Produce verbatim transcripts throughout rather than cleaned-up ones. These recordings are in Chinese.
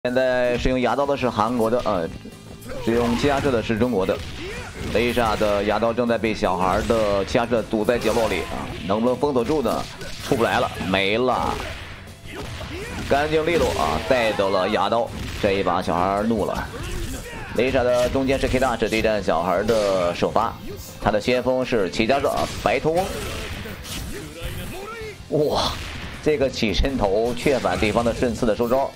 现在使用牙刀的是韩国的，呃，使用气压射的是中国的。雷莎的牙刀正在被小孩的气压射堵在角落里啊，能不能封锁住呢？出不来了，没了，干净利落啊，带走了牙刀。这一把小孩怒了。雷莎的中间是 K 大，是对战小孩的首发，他的先锋是齐家社白头翁。哇，这个起身头确反对方的顺次的收招。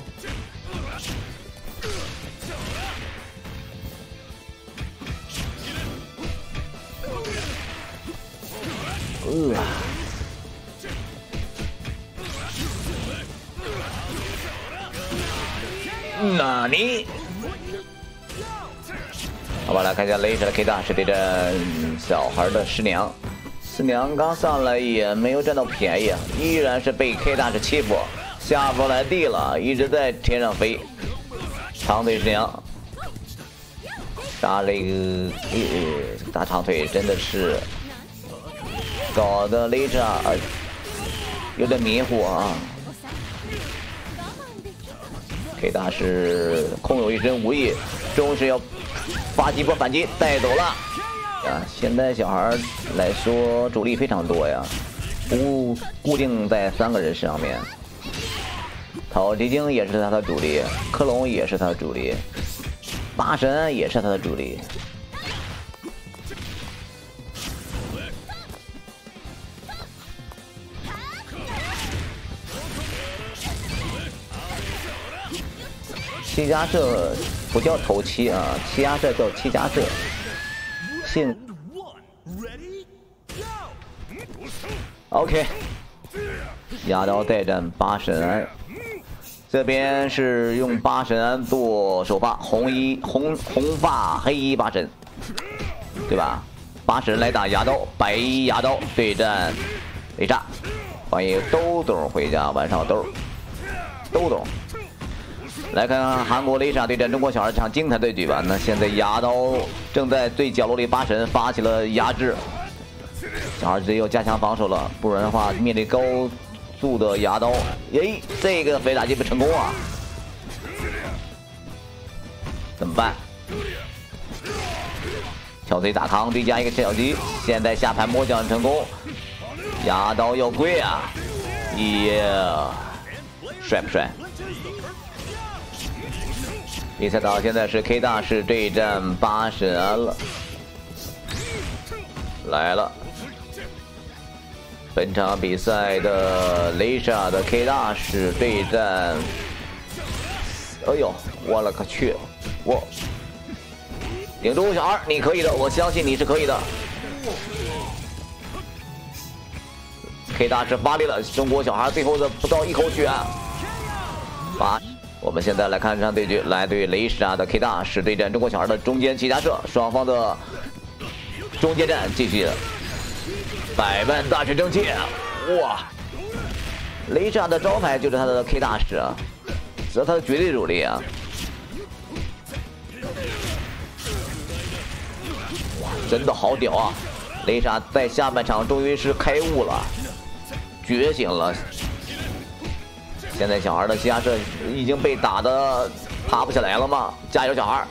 呃，纳尼？好吧，来看一下雷神的 K 大是对战小孩的师娘。师娘刚上来也没有占到便宜，依然是被 K 大是欺负，下不来地了，一直在天上飞。长腿师娘，杀这个呃大长腿真的是。 搞得雷莎有点迷糊啊 ！K 大是空有一身武艺，终是要发几波反击带走了啊！现在小孩来说主力非常多呀，不固定在三个人上面。讨鸡精也是他的主力，克隆也是他的主力，八神也是他的主力。 七家社不叫头七啊，七家社叫七家社。姓 OK， 牙刀带战八神庵，这边是用八神庵做首发，红衣红红发黑衣八神，对吧？八神来打牙刀，白衣牙刀对战雷莎。欢迎兜兜回家，晚上兜兜兜。 来看看韩国雷莎对战中国小孩这场精彩对局吧。那现在牙刀正在对角落里八神发起了压制，小孩只有加强防守了，不然的话面对高速的牙刀，诶，这个飞打击不成功啊，怎么办？跳腿打康，对加一个小击，现在下盘摸奖成功，牙刀要跪啊，耶，帅不帅？ 比赛到现在是 K 大是对战八神庵了，来了。本场比赛的雷莎的 K 大是对战，哎呦，我勒个去！我顶住小孩，你可以的，我相信你是可以的。K 大是发力了，中国小孩最后的不到一口血，八。 我们现在来看这场对局，来对雷莎的 K 大是对战中国小孩的中间齐家社，双方的中间战继续。百万大师争气，哇！雷莎的招牌就是他的 K 大师啊，这是他的绝对主力啊！哇，真的好屌啊！雷莎在下半场终于是开悟了，觉醒了。 现在小孩的气压射已经被打的爬不起来了吗？加油，小孩！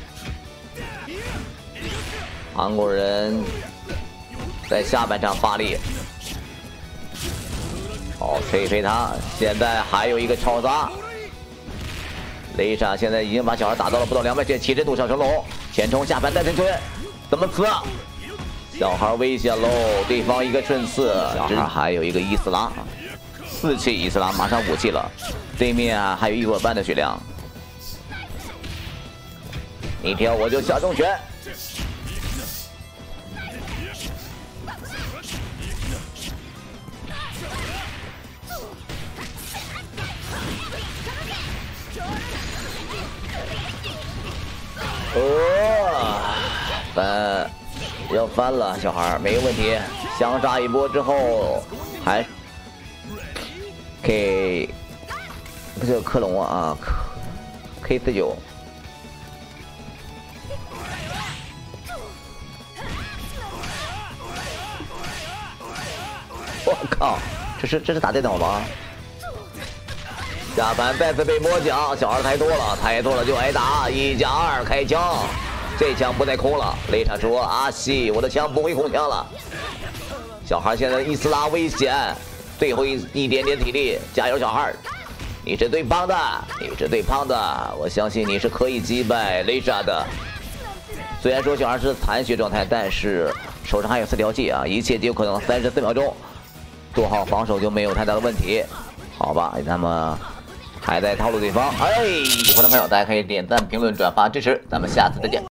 韩国人在下半场发力，好推推他。现在还有一个超杀，雷莎现在已经把小孩打到了不到两百血，起身渡小成龙，前冲下盘带身锤，怎么刺？小孩危险喽！对方一个顺刺，小孩还有一个伊斯拉。 四气伊斯兰马上五气了，对面啊还有一伙半的血量，你跳我就下重拳。哦，翻，要翻了，小孩没问题，相杀一波之后还。 K， 不是克隆啊 ，K 四九。我靠，这是这是打电脑吗？ 下盘再次被摸奖，小孩太多了，太多了就挨打，一加二开枪，这枪不带空了。雷莎说：“阿西，我的枪不会空枪了。”小孩现在伊斯拉危险，最后一一点点体力，加油，小孩！你是最棒的，你是最棒的，我相信你是可以击败雷莎的。虽然说小孩是残血状态，但是手上还有四条气啊，一切皆有可能。三十四秒钟，做好防守就没有太大的问题，好吧？那么还在套路对方。哎，喜欢的朋友大家可以点赞、评论、转发支持，咱们下次再见。